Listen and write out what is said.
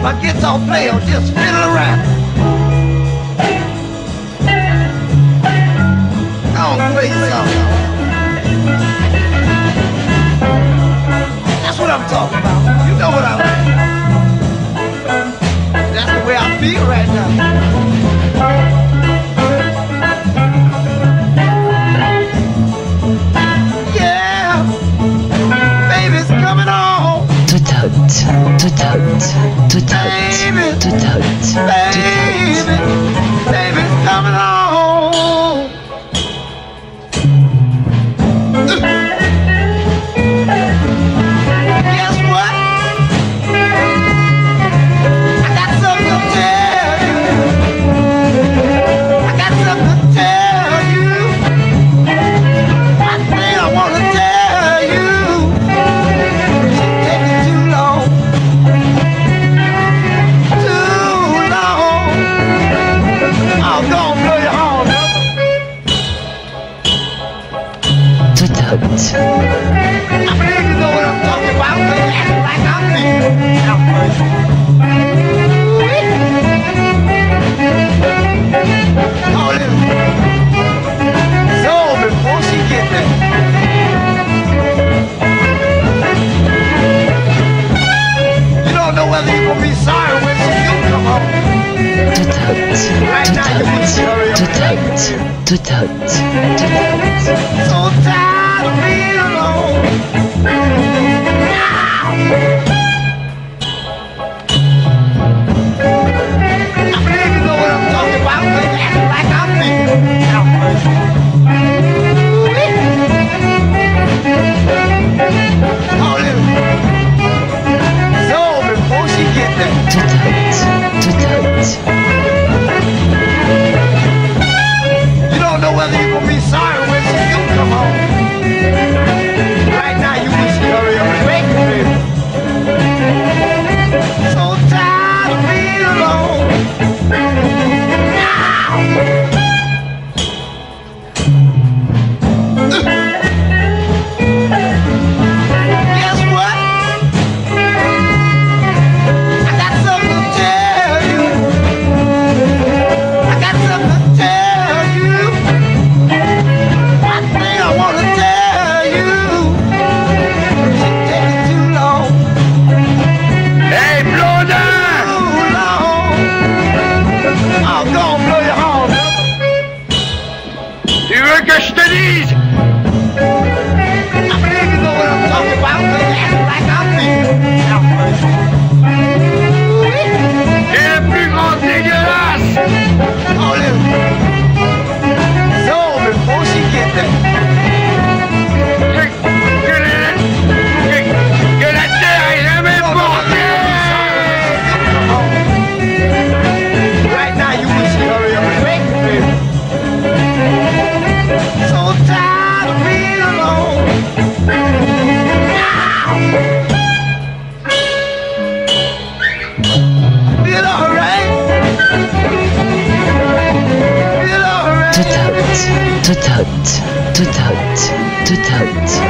my guitar player just fiddle around. I'll play something. That's what I'm talking about. You know what I mean. That's the way I feel right now. Tout baby's coming home. Guess what? I got something to tell you. I got something to tell you. One thing I want to tell you. She's taking too long. I'm gonna blow your horn up. I believe you know what I'm talking about. But you act like I'm feeling. Oh, listen. So before she gets there, you don't know whether you're gonna be sorry when she do come home. Right now you want to hurry up. Tout So tired of being alone. I believe you know what I'm talking about. But you act like I'm feeling. Oh, listen. So before she gets there, you don't know whether you're gonna be sorry when she do come home. Right now you wish she hurry up and make it, baby. So tired of being alone. Guess what? I got something to tell you. I got something to tell you. One thing I want to tell you. She's taking too long. Hey, Blondin! Too long. I'm gonna blow your horn up. Tu veux que je te dise? I believe you know what I'm talking about. But you act like I'm feeling. T'es le plus grand dégueulasse! Oh, listen. So before she gets there, Que la terre est jamais portée! right now you wish she hurry up and make it, baby. So tired of being alone. Feel alright. Feel alright. Tout